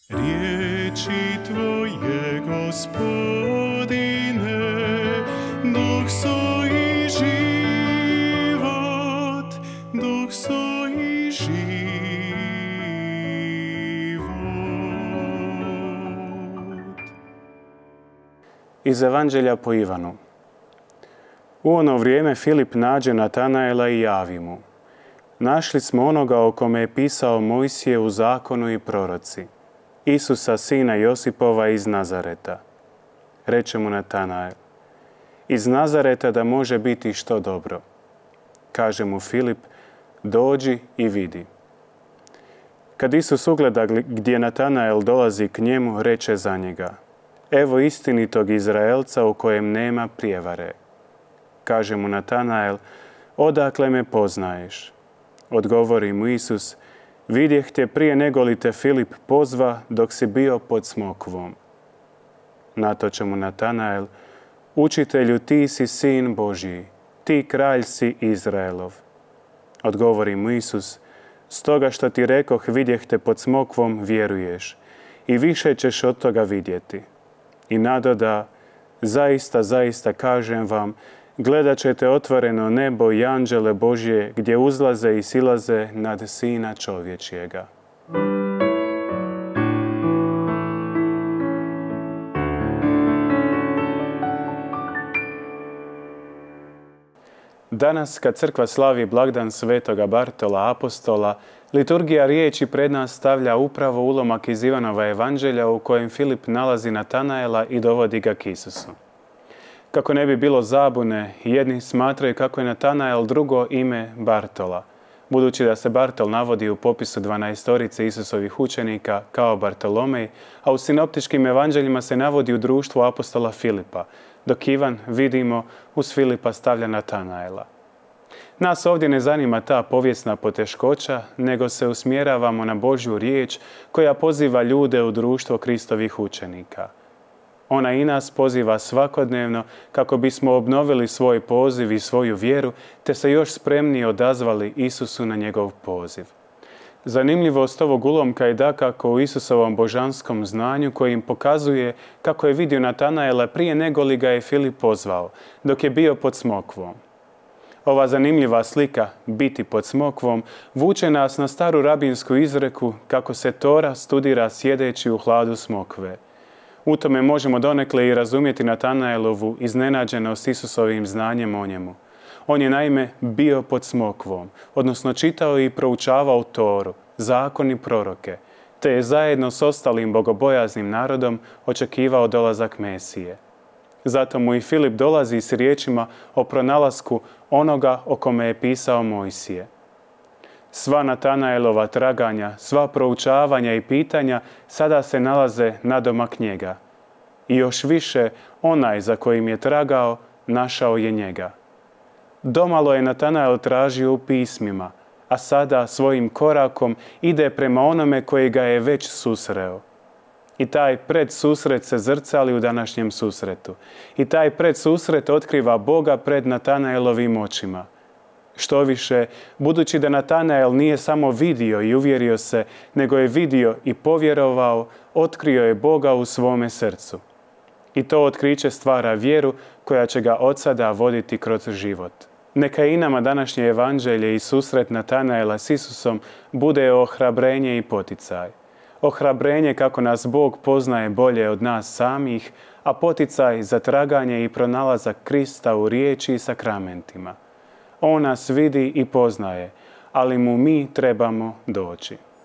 Riječi Tvoje, Gospodine, duh su i život, duh su i život. Iz Evanđelja po Ivanu. U ono vrijeme Filip nađe Natanaela i javi mu: našli smo onoga o kome je pisao Mojsije u zakonu i proroci, Isusa, sina Josipova iz Nazareta. Reče mu Natanael: iz Nazareta da može biti što dobro? Kaže mu Filip: dođi i vidi. Kad Isus ugleda gdje Natanael dolazi k njemu, reče za njega: evo istinitog Izraelca u kojem nema prijevare. Kaže mu Natanael: odakle me poznaješ? Odgovori mu Isus: vidjeh te prije nego li te Filip pozva dok si bio pod smokvom. Natoče mu Natanael: učitelju, ti si sin Božji, ti kralj si Izraelov. Odgovori mu Isus: stoga što ti rekoh vidjeh te pod smokvom vjeruješ, i više ćeš od toga vidjeti. I nadoda: zaista, zaista kažem vam, gledat ćete otvoreno nebo i anđele Božje gdje uzlaze i silaze nad Sina čovječjega. Danas, kad crkva slavi blagdan svetoga Bartola apostola, liturgija riječi pred nas stavlja upravo ulomak iz Ivanova evanđelja u kojem Filip nalazi Natanaela i dovodi ga k Isusu. Kako ne bi bilo zabune, jedni smatraju kako je Natanael drugo ime Bartola, budući da se Bartol navodi u popisu 12 Isusovih učenika kao Bartolomej, a u sinoptičkim evanđeljima se navodi u društvu apostola Filipa, dok Ivan, vidimo, uz Filipa stavlja Natanaela. Nas ovdje ne zanima ta povijesna poteškoća, nego se usmjeravamo na Božju riječ koja poziva ljude u društvo Kristovih učenika. Ona i nas poziva svakodnevno kako bismo obnovili svoj poziv i svoju vjeru, te se još spremnije odazvali Isusu na njegov poziv. Zanimljivost ovog ulomka je dakako u Isusovom božanskom znanju koji im pokazuje kako je vidio Natanaela prije nego li ga je Filip pozvao, dok je bio pod smokvom. Ova zanimljiva slika, biti pod smokvom, vuče nas na staru rabinsku izreku kako se Tora studira sjedeći u hladu smokve. U tome možemo donekle i razumjeti Natanaelovu iznenađenost Isusovim znanjem o njemu. On je naime bio pod smokvom, odnosno čitao i proučavao Toru, zakon i proroke, te je zajedno s ostalim bogobojaznim narodom očekivao dolazak Mesije. Zato mu i Filip dolazi s riječima o pronalasku onoga o kome je pisao Mojsije. Sva Natanaelova traganja, sva proučavanja i pitanja sada se nalaze nadomak njega. I još više, onaj za kojim je tragao, našao je njega. Domalo je Natanael tražio u pismima, a sada svojim korakom ide prema onome koji ga je već susreo. I taj predsusret se zrcali u današnjem susretu. I taj predsusret otkriva Boga pred Natanaelovim očima. Štoviše, budući da Natanael nije samo vidio i uvjerio se, nego je vidio i povjerovao, otkrio je Boga u svome srcu. I to otkriće stvara vjeru koja će ga od sada voditi kroz život. Neka i nama današnje evanđelje i susret Natanaela s Isusom bude ohrabrenje i poticaj. Ohrabrenje kako nas Bog poznaje bolje od nas samih, a poticaj za traganje i pronalazak Krista u riječi i sakramentima. On nas vidi i poznaje, ali mu mi trebamo doći.